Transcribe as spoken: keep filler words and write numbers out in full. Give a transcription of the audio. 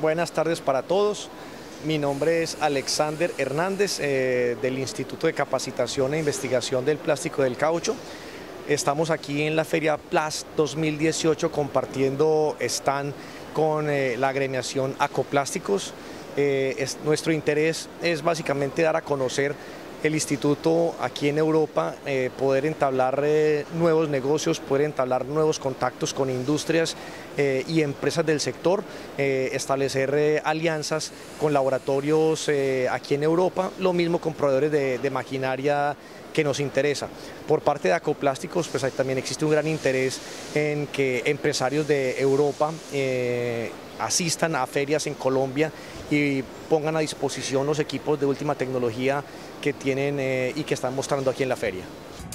Buenas tardes para todos. Mi nombre es Alexander Hernández eh, del Instituto de Capacitación e Investigación del Plástico y del Caucho. Estamos aquí en la Feria Plast dos mil dieciocho compartiendo stand con eh, la agremiación Acoplásticos. Eh, es, nuestro interés es básicamente dar a conocer el instituto aquí en Europa, eh, poder entablar eh, nuevos negocios, poder entablar nuevos contactos con industrias eh, y empresas del sector, eh, establecer eh, alianzas con laboratorios eh, aquí en Europa, lo mismo con proveedores de, de maquinaria que nos interesa. Por parte de Acoplásticos, pues también existe un gran interés en que empresarios de Europa eh, asistan a ferias en Colombia y pongan a disposición los equipos de última tecnología que tienen eh, y que están mostrando aquí en la feria.